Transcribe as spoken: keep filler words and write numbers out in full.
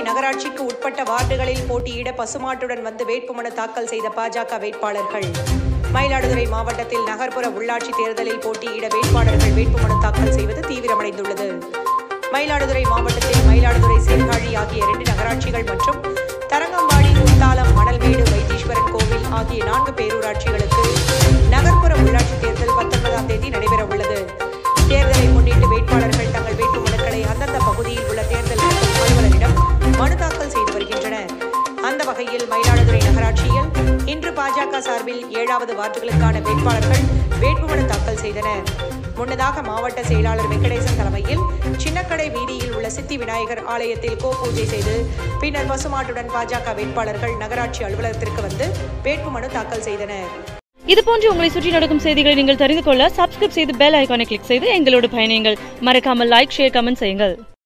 நகராட்சிக்கு உட்பட்ட வார்டுகளில் போட்டியிட பசுமாட்டுடன் வந்து வேட்புமனு தாக்கல் செய்த பாஜக வேட்பாளர்கள். மயிலாடுதுறை மாவட்டத்தில் நகர்ப்புற உள்ளாட்சி தேர்தலில் போட்டியிட வேட்பாளர்கள் வேட்புமனு தாக்கல் செய்வது தீவிரமடைந்துள்ளது. மயிலாடுதுறை மாவட்டத்தில் மயிலாடுதுறை, சீர்காழி ஆகிய இரண்டு நகராட்சிகள் மற்றும் தரங்கம்பாடி, குத்தாலம், மணல்மேடு, வைத்தீஸ்வரன் கோவில் ஆகிய நான்கு பேரூராட்சிகளுக்கு நகர்ப்புற உள்ளாட்சி தேர்தல் பத்தொன்பதாம் தேதி நடைபெற உள்ளது. தேர்தலை முன்னிட்டு வேட்பாளர்கள் தங்கள் வேட்புமனுக்களை அந்தந்த பகுதியில் உள்ள தேர்தல் அலுவலரிடம் மனு தாக்கல் செய்து வருகின்றனர். அந்த வகையில் மயிலாடுதுறை நகராட்சியில் இன்று பாஜக சார்பில் ஏழாவது வார்டுகளுக்கான வேட்பாளர்கள் வேட்புமனு தாக்கல் செய்தனர். முன்னதாக மாவட்ட செயலாளர் வெங்கடேசன் தலைமையில் சின்னக்கடை வீதியில் உள்ள சித்தி விநாயகர் ஆலயத்தில் கோ பூஜை செய்து பின்னர் பசுமாட்டுடன் பாஜக வேட்பாளர்கள் நகராட்சி அலுவலகத்திற்கு வந்து வேட்புமனு தாக்கல் செய்தனர். இதுபோன்று உங்களை சுற்றி நடக்கும் செய்திகளை நீங்கள் தெரிந்து கொள்ள சப்ஸ்கிரைப் செய்து பெல் ஐகானை கிளிக் செய்து எங்களோடு பயணியுங்கள். மறக்காமல் லைக், ஷேர், கமெண்ட் செய்யுங்கள்.